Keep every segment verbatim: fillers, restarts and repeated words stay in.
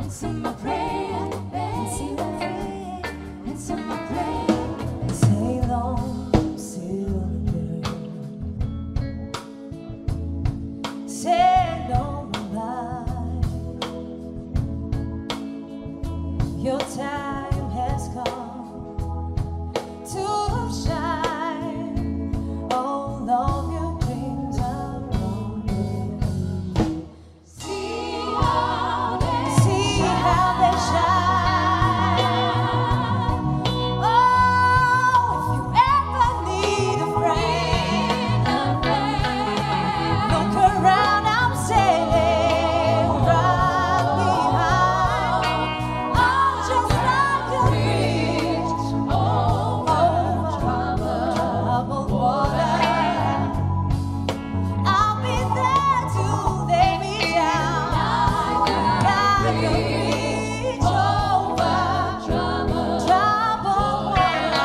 It's in my prayer, it's in my prayer, it's in my prayer. Sail on, sail again. Sail on by. Your time has come to shine. All of your dreams are on you. See how they see how they shine. Oh, if you ever need a friend, look around, I'm sailing right behind. I'm just like a bridge over troubled water. I'll be there to lay me down, like a bridge over troubled water.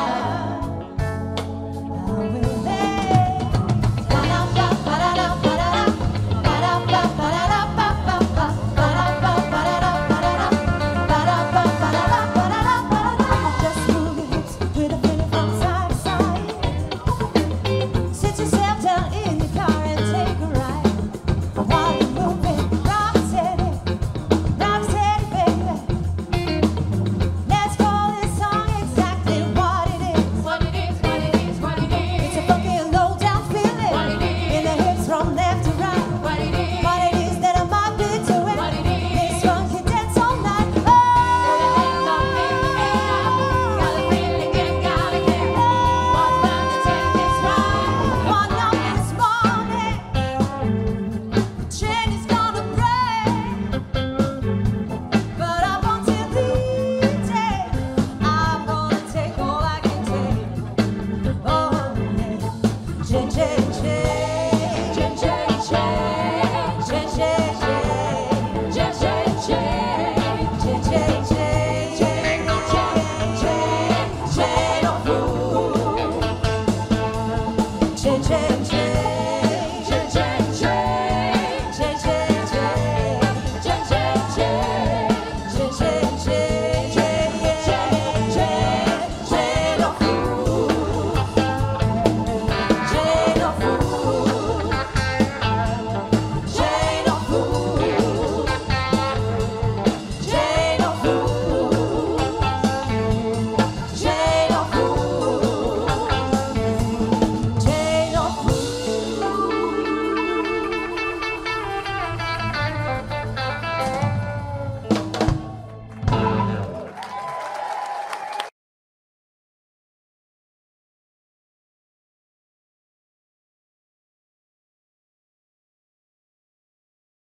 I will lay. Just move your hips with a feeling from side to side. Sit yourself down in your car and take a ride. While you're moving, rock steady, rock steady, baby. Let's call this song exactly what it is. What it is, what it is, what it It's a is. funky low down feeling What it is. in the hips from left to right. What it is. What it is that I might be doing. What it is. This funky dance all night. Put your hands up in the air. Got a feeling and got a care. What's bound to take this ride? One up this morning, the chain is gonna break. But up until the day, I'm gonna take all I can take. Oh, yeah. Change, change, change, change, change, change, change, change, change, change, change, change, change, change.